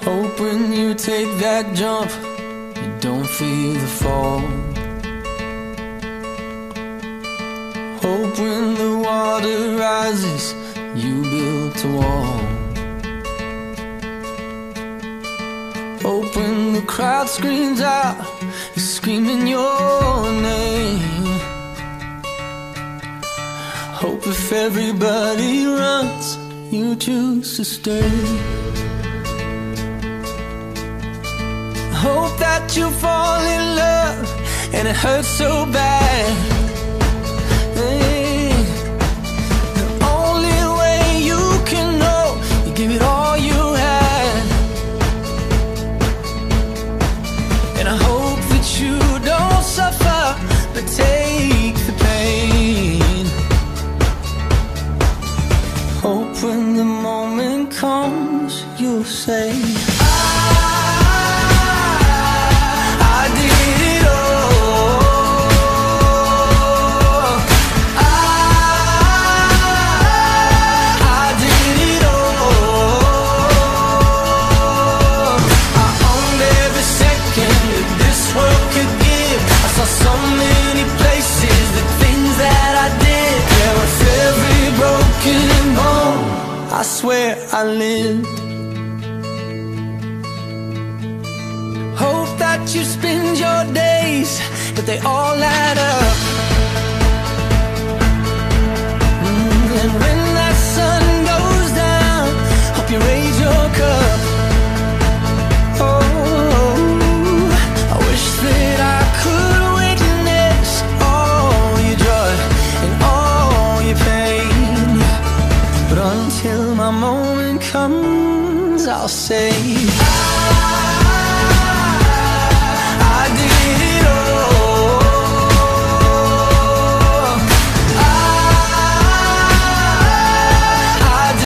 Hope when you take that jump, you don't feel the fall. Hope when the water rises, you built a wall. Hope when the crowd screams out, you're screaming your name. Hope if everybody runs, you choose to stay. Hope that you fall in love and it hurts so bad. Hey, the only way you can know, you give it all you had. And I hope that you don't suffer, but take the pain. Hope when the moment comes, you'll say, I swear I lived. Hope that you spend your days, but they all add up. And when that sun goes down, hope you raise your cup. Oh, I wish that I could witness all your joy and all your pain. But until my moment comes, I'll say